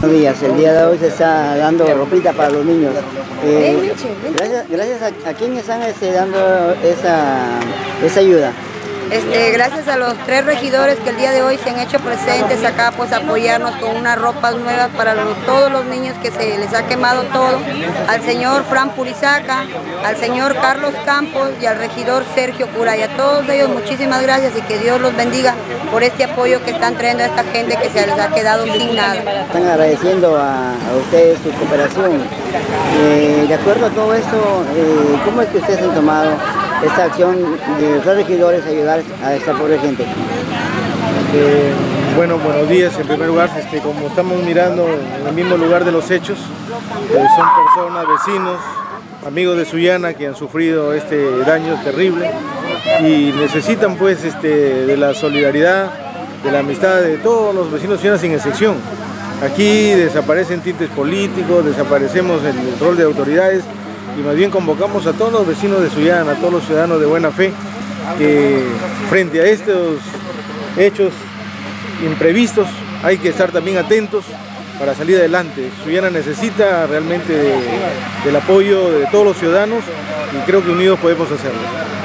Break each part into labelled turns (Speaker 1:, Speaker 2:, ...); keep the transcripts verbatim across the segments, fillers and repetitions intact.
Speaker 1: Buenos días, el día de hoy se está dando ropita para los niños. Eh, gracias gracias a, a quién están este, dando esa, esa ayuda.
Speaker 2: Este, gracias a los tres regidores que el día de hoy se han hecho presentes acá, pues apoyarnos con unas ropas nuevas para los, todos los niños que se les ha quemado todo, al señor Fran Purizaca, al señor Carlos Campos y al regidor Sergio Cura, y a todos ellos muchísimas gracias y que Dios los bendiga por este apoyo que están trayendo a esta gente que se les ha quedado sin nada.
Speaker 1: Están agradeciendo a, a ustedes su cooperación. Eh, de acuerdo a todo esto, eh, ¿cómo es que ustedes han tomado esta acción de los regidores ayudar a esta pobre gente?
Speaker 3: Eh, bueno, buenos días. En primer lugar, este, como estamos mirando en el mismo lugar de los hechos, eh, son personas, vecinos, amigos de Sullana que han sufrido este daño terrible y necesitan pues este, de la solidaridad, de la amistad de todos los vecinos de Sullana sin excepción. Aquí desaparecen tintes políticos, desaparecemos el, el rol de autoridades y más bien convocamos a todos los vecinos de Sullana, a todos los ciudadanos de buena fe, que frente a estos hechos imprevistos hay que estar también atentos para salir adelante. Sullana necesita realmente de, del apoyo de todos los ciudadanos y creo que unidos podemos hacerlo.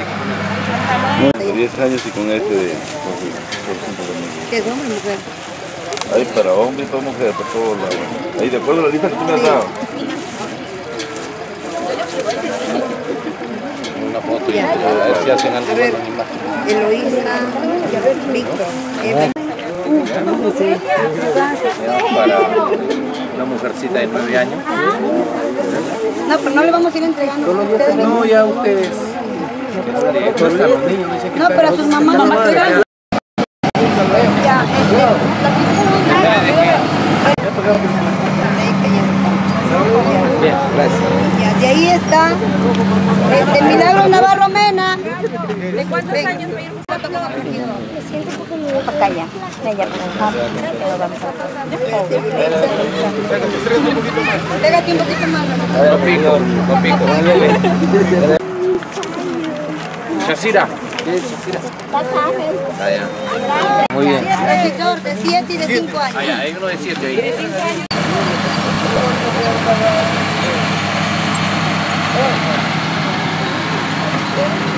Speaker 4: diez años y con este de...
Speaker 2: ¿Qué es hombre o mujer?
Speaker 4: Hay para hombre y para mujer, para todos lados. Ahí de acuerdo a la lista que tú me has dado.
Speaker 5: Una foto y a ver si hacen algo.
Speaker 2: A ver, Eloísa, Víctor.
Speaker 5: Para una mujercita de nueve años.
Speaker 2: No, pero no le vamos a ir entregando. Ustedes
Speaker 5: No, ya ustedes. Este, cuestan los niños, dicen que
Speaker 2: no, pero a sus mamás, mamá, ya,
Speaker 5: Bien, gracias.
Speaker 2: ya, de ahí está este Milagro Navarro Mena. ¿De cuántos Ven. años me Me siento un poco muy para acá ya. Ya, pégate un poquito más.
Speaker 5: Con pico, con pico. Shasira. ¿Qué es Shasira? Allá. Muy bien.
Speaker 2: Regidor de siete y de cinco años.
Speaker 5: Allá, hay uno de siete ahí.
Speaker 2: Oh.